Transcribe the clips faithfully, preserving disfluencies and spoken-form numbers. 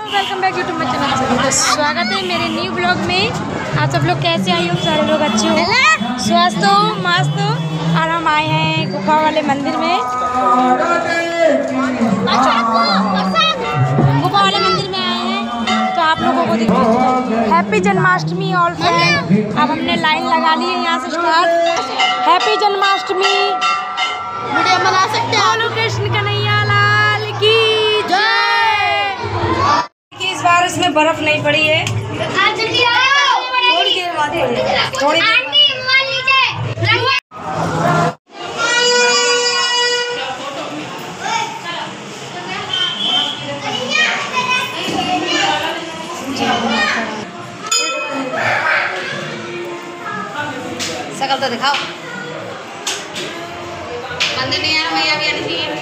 Welcome back YouTube में channel. तो स्वागत है मेरे न्यू ब्लॉग में। आप सब लोग कैसे आए हो? सारे लोग अच्छे हो, स्वस्थ हो, मस्त हो। और हम आए हैं गुफा वाले मंदिर में। गुफा वाले मंदिर में आए हैं तो आप लोगों को दिखाओ। Happy Janmashtami all friend. अब हमने लाइन लगा ली है यहाँ से स्टार्ट। हैप्पी जन्माष्टमी वीडियो बना सकते हैं। बोलो कृष्ण कन्हैया लाल की जय। इस बार इसमें बर्फ नहीं पड़ी है, थोड़ी देर बाद पड़ी, थोड़ी देर शकल तो दिखाओ। मंदिर नहीं आना, भैया भी आनी चाहिए।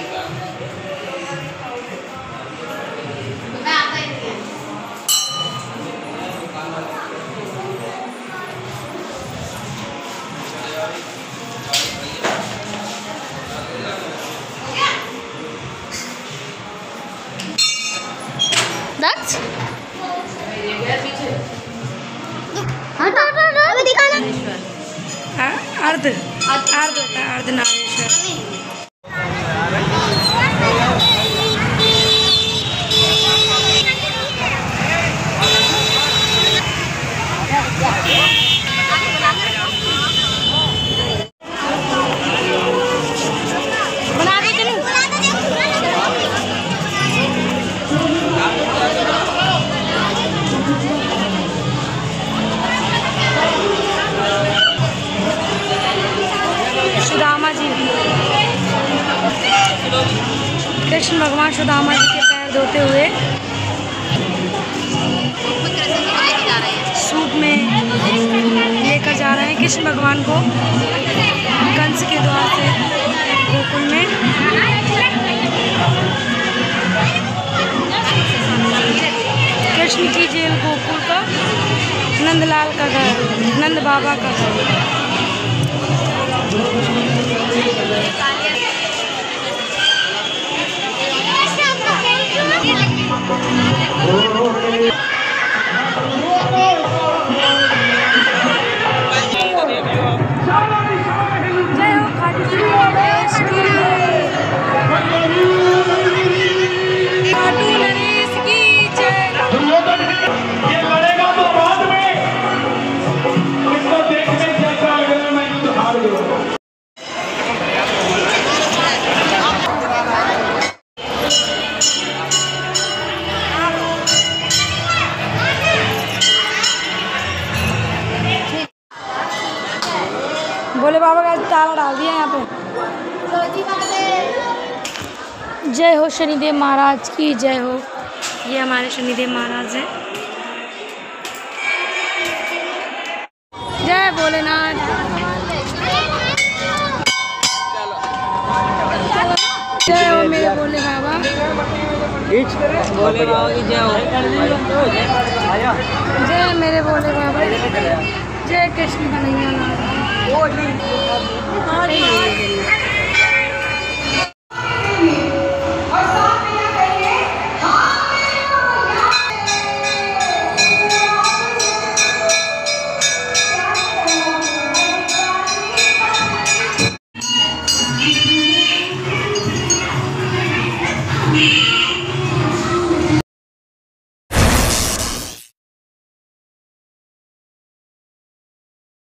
दक्ष अभी दिखाना। अर्ध अर्ध होता है अर्धनारीश्वर। सुदामा जी, कृष्ण भगवान सुदामा जी के पैर धोते हुए सूप में लेकर जा रहे हैं कृष्ण भगवान को कंस के द्वार से गोकुल में। कृष्ण की जेल गोकुल का, नंदलाल का घर, नंद बाबा का घर। भोले बाबा का ताला डाल दिया यहाँ पे। जय हो शनिदेव महाराज की जय हो। ये हमारे शनिदेव महाराज हैं। जय भोलेनाथ। जय हो मेरे भोले बाबा। भोले बाबा की जय हो। जय मेरे भोले बाबा। जय कृष्ण कन्हैया लाल।